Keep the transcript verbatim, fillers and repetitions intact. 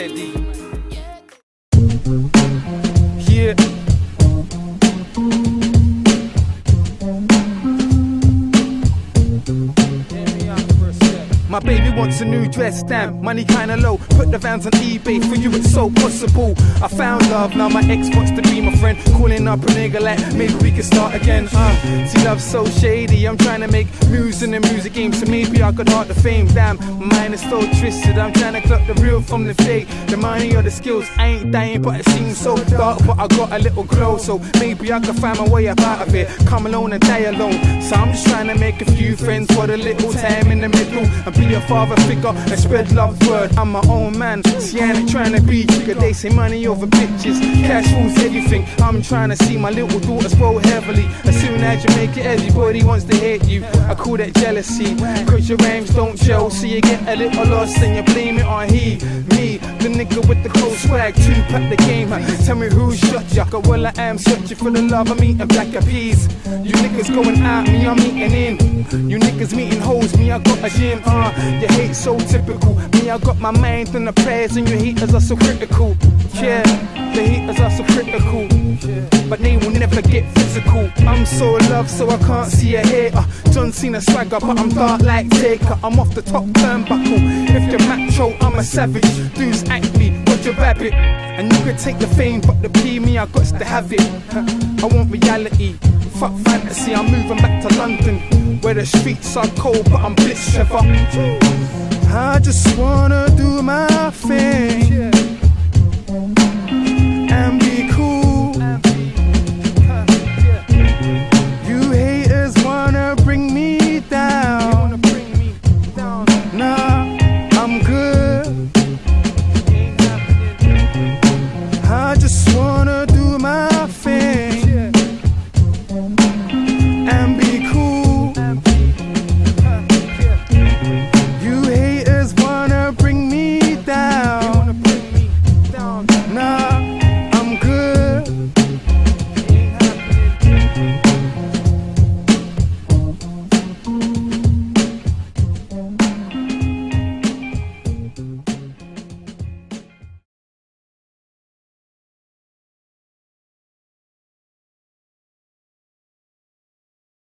ready. Yeah. My baby wants a new dress, damn, money kinda low. Put the vans on eBay, for you it's so possible. I found love, now my ex wants to be my friend. Calling up a nigga like, maybe we can start again. Uh, see love's so shady, I'm trying to make moves in the music game, so maybe I could heart the fame. Damn, my mind is so twisted, I'm trying to clock the real from the fake. The money or the skills, I ain't dying but it seems so dark, but I got a little glow. So maybe I could find my way up out of it, come alone and die alone. So I'm just trying to make a few friends for the little time in the middle, and be a father figure and spread love word. I'm my own man, see I ain't trying to be trigger. They say money over bitches, cash rules everything. I'm trying to see my little daughters grow heavily. As soon as you make it, everybody wants to hate you. I call that jealousy, cause your rhymes don't gel. So you get a little lost and you blame it on he, me, the nigga with the cold swag. Two pack the game, huh? Tell me who shot ya. Cause well I am searching for the love, I'm eating black eyed peas. You niggas going out, me I'm eating in. You niggas meeting hoes, me I got a gym. Uh, your hate so typical, me I got my mind on the prayers, and your haters are so critical. Yeah, the haters are so critical, but they will never get physical. I'm so in love so I can't see a hater. John Cena swagger but I'm dark like Taker. I'm off the top turnbuckle, if you're macho I'm a savage. Dudes act me, Roger Rabbit. And you could take the fame but the P, me I got to have it. I want reality, fuck fantasy. I'm moving back to London, where the streets are cold but I'm bliss Trevor. I just wanna do my thing.